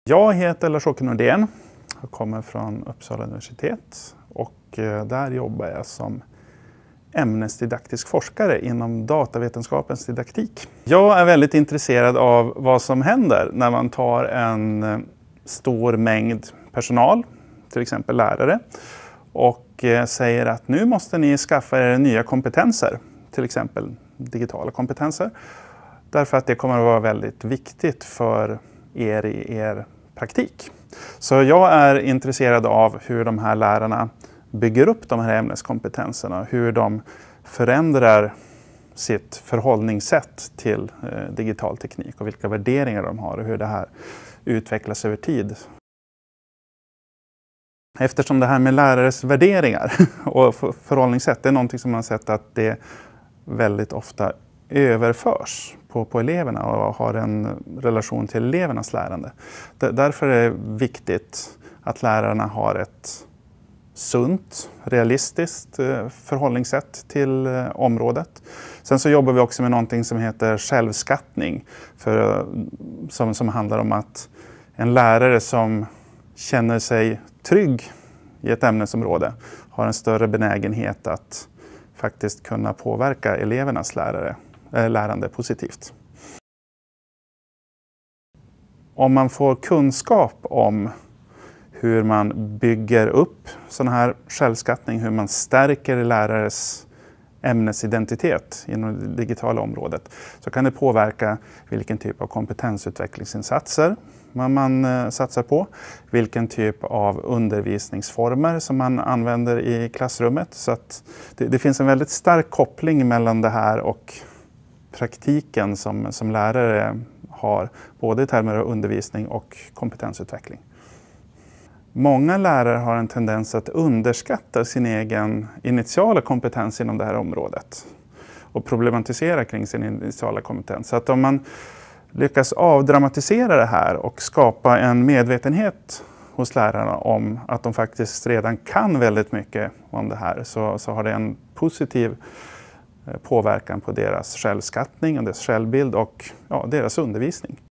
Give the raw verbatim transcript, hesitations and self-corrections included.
Jag heter Lars-Åke Nordén. Jag kommer från Uppsala universitet och där jobbar jag som ämnesdidaktisk forskare inom datavetenskapens didaktik. Jag är väldigt intresserad av vad som händer när man tar en stor mängd personal, till exempel lärare, och säger att nu måste ni skaffa er nya kompetenser, till exempel digitala kompetenser, därför att det kommer att vara väldigt viktigt för er i er praktik. Så jag är intresserad av hur de här lärarna bygger upp de här ämneskompetenserna, hur de förändrar sitt förhållningssätt till eh, digital teknik och vilka värderingar de har och hur det här utvecklas över tid. Eftersom det här med lärares värderingar och förhållningssätt är någonting som man har sett att det väldigt ofta överförs på, på eleverna och har en relation till elevernas lärande. Därför är det viktigt att lärarna har ett sunt, realistiskt förhållningssätt till området. Sen så jobbar vi också med någonting som heter självskattning, för, som, som handlar om att en lärare som känner sig trygg i ett ämnesområde har en större benägenhet att faktiskt kunna påverka elevernas lärare, äh, lärande positivt. Om man får kunskap om hur man bygger upp sån här självskattning, hur man stärker lärares ämnesidentitet inom det digitala området, så kan det påverka vilken typ av kompetensutvecklingsinsatser man, man satsar på, vilken typ av undervisningsformer som man använder i klassrummet. Så att det, det finns en väldigt stark koppling mellan det här och praktiken som, som lärare har, både i termer av undervisning och kompetensutveckling. Många lärare har en tendens att underskatta sin egen initiala kompetens inom det här området och problematisera kring sin initiala kompetens. Så att om man lyckas avdramatisera det här och skapa en medvetenhet hos lärarna om att de faktiskt redan kan väldigt mycket om det här, så, så har det en positiv påverkan på deras självskattning och deras självbild och ja, deras undervisning.